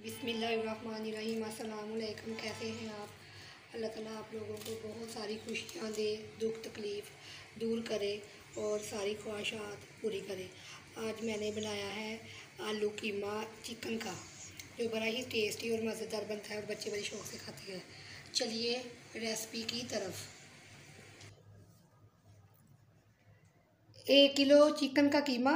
बिस्मिल्लाहिर्रहमानिर्रहीम। अस्सलामुअलैकुम। कैसे हैं आप? अल्लाह ताला आप लोगों को बहुत सारी खुशियाँ दे, दुख तकलीफ़ दूर करे और सारी ख्वाहिशात पूरी करे। आज मैंने बनाया है आलू कीमा चिकन का, जो बड़ा ही टेस्टी और मज़ेदार बनता है और बच्चे बड़े शौक़ से खाते हैं। चलिए रेसिपी की तरफ। 1 किलो चिकन का कीमा,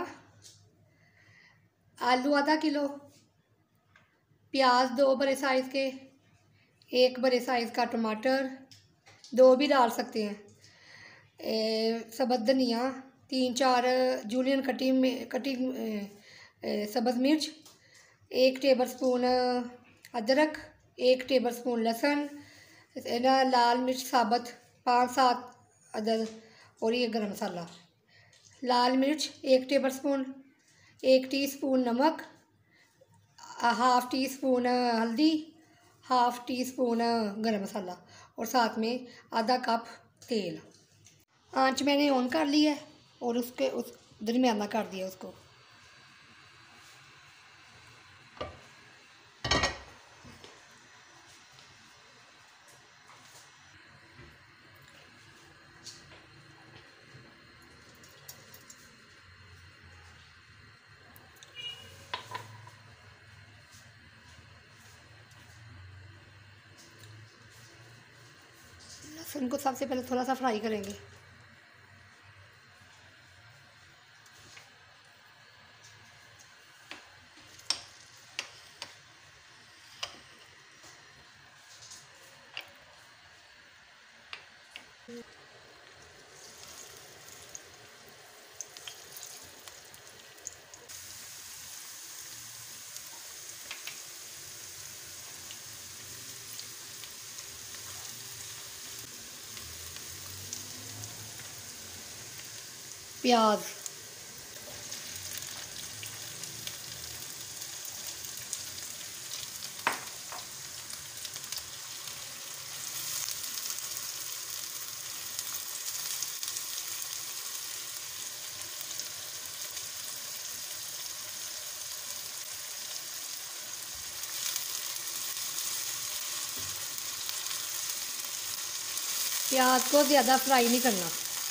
आलू आधा किलो, प्याज 2 बड़े साइज़ के, 1 बड़े साइज़ का टमाटर, 2 भी डाल सकते हैं, सब्ज़ धनिया, 3-4 जूलियन कटिंग सब्ज़ मिर्च, 1 टेबलस्पून अदरक, 1 टेबलस्पून लहसुन, लाल मिर्च साबुत 5-7 अदद और ये गरम मसाला। लाल मिर्च 1 टेबलस्पून, 1 टीस्पून नमक, हाफ़ टी स्पून हल्दी, half teaspoon garam masala और साथ में आधा कप तेल। आंच मैंने ऑन कर ली है और उस दरमियाना कर दिया उसको। लहसुन को सबसे पहले थोड़ा सा फ्राई करेंगे। प्याज, प्याज को ज़्यादा फ्राई नहीं करना।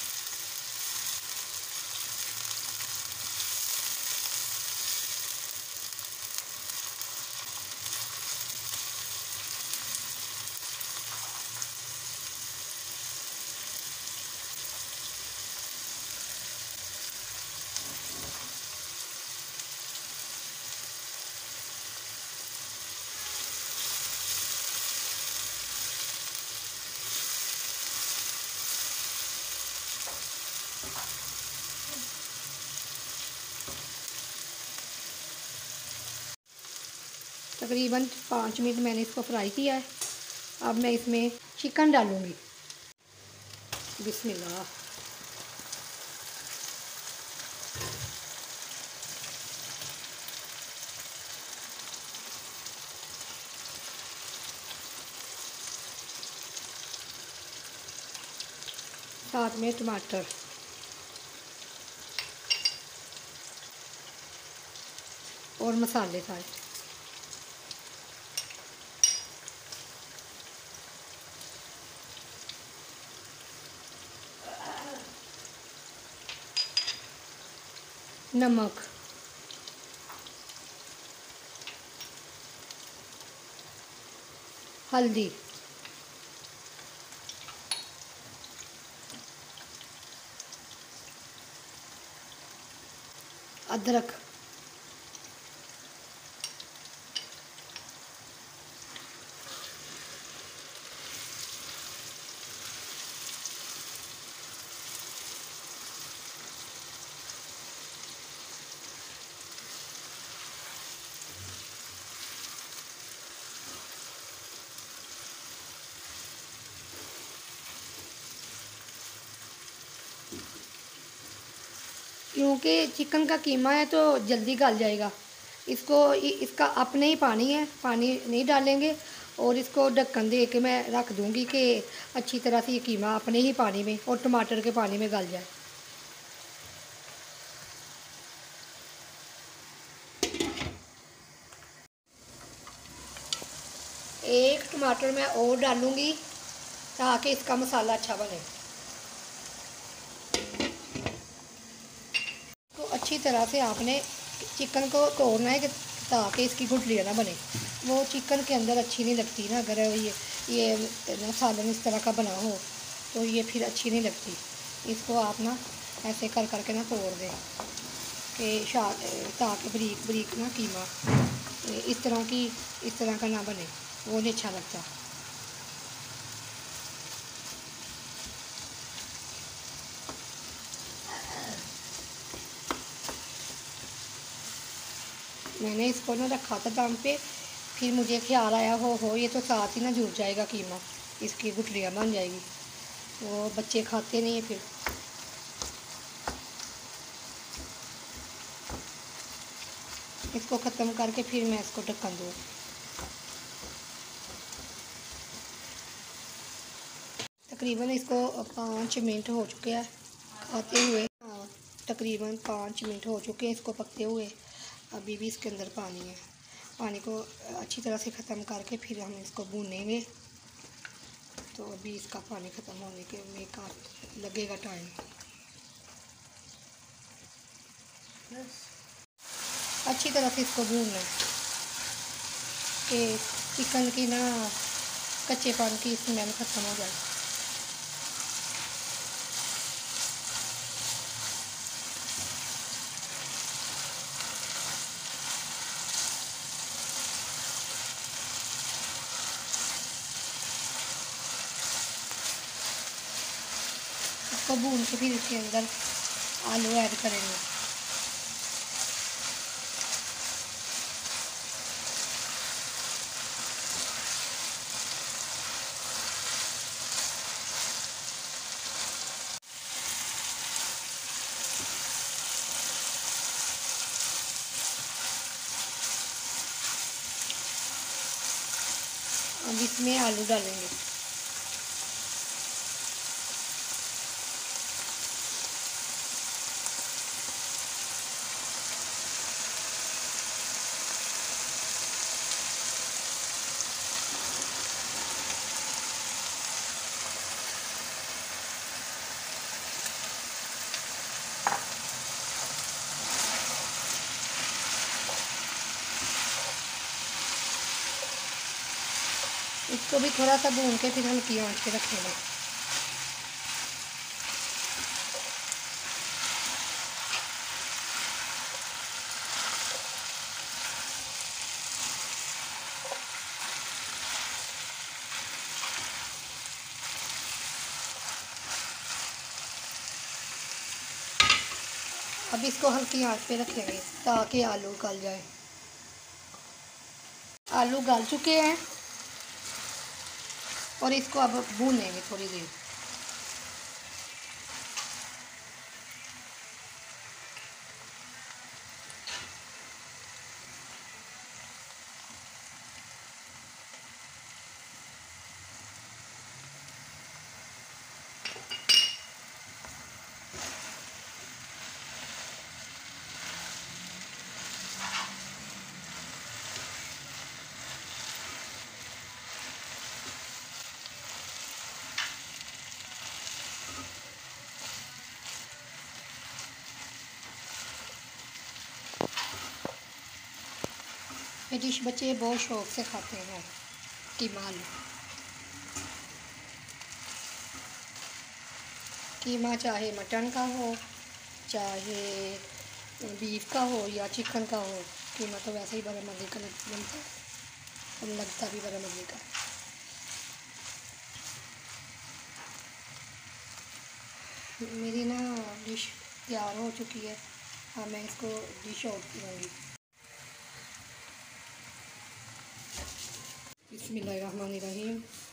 तकरीबन 5 मिनट मैंने इसको फ्राई किया है। अब मैं इसमें चिकन डालूँगी। बिस्मिल्लाह। साथ में टमाटर और मसाले सारे। नमक, हल्दी, अदरक, क्योंकि चिकन का कीमा है तो जल्दी गल जाएगा। इसका अपने ही पानी है, पानी नहीं डालेंगे और इसको ढक्कन दे के मैं रख दूँगी कि अच्छी तरह से ये कीमा अपने ही पानी में और टमाटर के पानी में गल जाए। एक टमाटर मैं और डालूँगी ताकि इसका मसाला अच्छा बने। तो अच्छी तरह से आपने चिकन को तोड़ना है कि ताकि इसकी गुठलियाँ ना बने। वो चिकन के अंदर अच्छी नहीं लगती ना, अगर ये ना सालन इस तरह का बना हो तो ये फिर अच्छी नहीं लगती। इसको आप ना ऐसे कर करके ना तोड़ दें कि ताकि बरीक बरीक ना कीमा इस तरह का ना बने, वो नहीं अच्छा लगता। मैंने इसको ना रखा था दम पे, फिर मुझे ख्याल आया हो ये तो साथ ही ना जुड़ जाएगा कीमा, इसकी गुठलियाँ बन जाएगी, वो बच्चे खाते नहीं है फिर। इसको ख़त्म करके फिर मैं इसको ढक्कन दूँ। तकरीबन इसको 5 मिनट हो चुके हैं खाते हुए। हाँ, तकरीबन 5 मिनट हो चुके हैं इसको पकते हुए। अभी भी इसके अंदर पानी है। पानी को अच्छी तरह से ख़त्म करके फिर हम इसको भूनेंगे। तो अभी इसका पानी ख़त्म होने के में का लगेगा टाइम। अच्छी तरह से इसको भूनना है कि चिकन की ना कच्चेपन की स्मेल ख़त्म हो जाए। इसको भून के फिर इसके अंदर आलू ऐड करेंगे। अब इसमें आलू डालेंगे। इसको भी थोड़ा सा भून के फिर हल्की आंच पे रखेंगे। अब इसको हल्की आंच पे रखेंगे ताकि आलू गल जाए। आलू गल चुके हैं और इसको अब भूनेंगे थोड़ी देर। ये डिश बच्चे बहुत शौक से खाते हैं कीमा आलू। कीमा चाहे मटन का हो, चाहे बीफ का हो या चिकन का हो, कीमा तो वैसे ही बड़ा मज़े का बनता है और लगता भी बड़ा मज़े का। मेरी ना डिश तैयार हो चुकी है। हाँ, मैं इसको डिश आउट करूँगी। बिस्मिल्लाहिर्रहमानिर्रहीम।